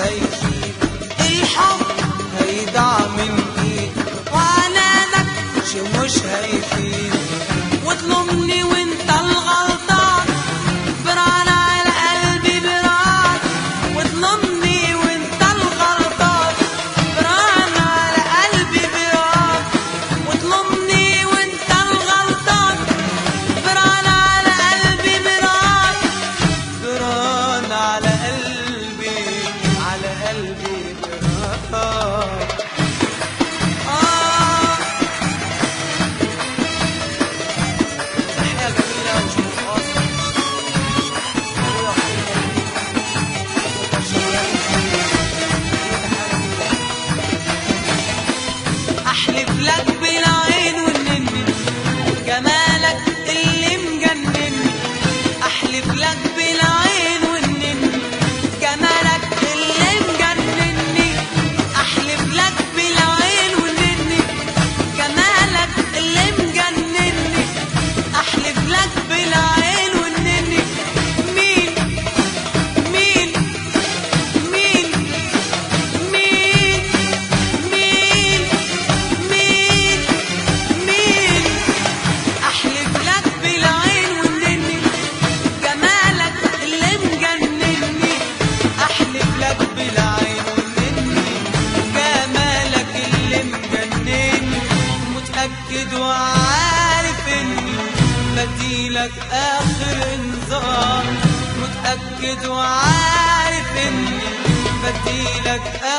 هيفيد، الحب هيضيع من ايد، وعنادك شي مش هيفيد. وتلومني وانت الغلطان، بران على قلبي بران. وتلومني وانت الغلطان، بران على قلبي بران. وتلومني وانت الغلطان، بران على قلبي بران. بران على قلبي، على قلبي بران. تحية جميلة وشوف قاصر أحلف لك بالعين والنني، جمالك اللي مجنني. أحلف لك بالعين والنني، جمالك اللي مجنني. أحلف لك بالعين والنني، جمالك اللي مجنني. أحلف لك بالعين والنني. مين مين مين مين مين مين مين أحلف لك بالعين والنني، جمالك اللي مجنني. أحلف لك بالعين والنني، جمالك اللي مجنني. متأكد وعارف إني بديلك آخر إنذار. متأكد وعارف إني بديلك